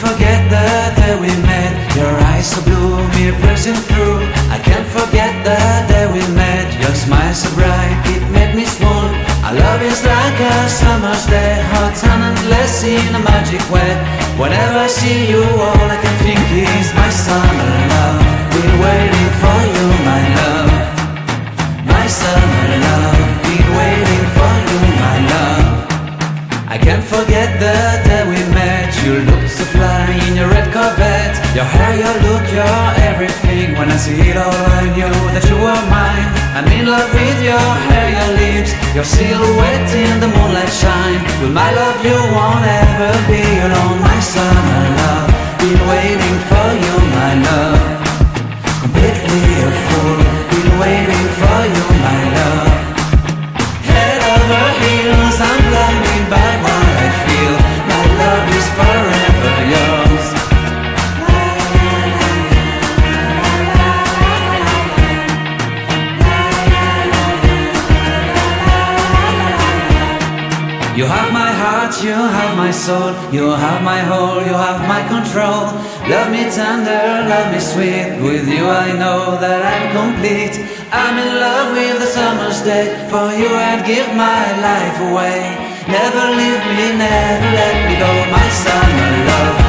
forget the day we met. Your eyes so blue, me pressing through. I can't forget the day we met. Your smile so bright, it made me swoon. Our love is like a summer's day, hot and endless in a magic way. Whenever I see you, all I can think is my summer love. Been waiting for you, my love. My summer love. Been waiting for you, my love. I can't forget the day we met. You looked so fly in your red Corvette. Your hair, your look, your everything. When I see it all, I knew that you were mine. I'm in love with your hair, your lips, your silhouette in the moonlight shine. With my love you won't ever be alone. My summer love, been waiting for you, my love. Completely a fool, been waiting for you, my love. Head over heels, I'm blinded by what I feel. My love is forever yours. You have my heart, you have my soul. You have my whole, you have my control. Love me tender, love me sweet. With you I know that I'm complete. I'm in love with the summer's day. For you I'd give my life away. Never leave me, never let me go. My summer love,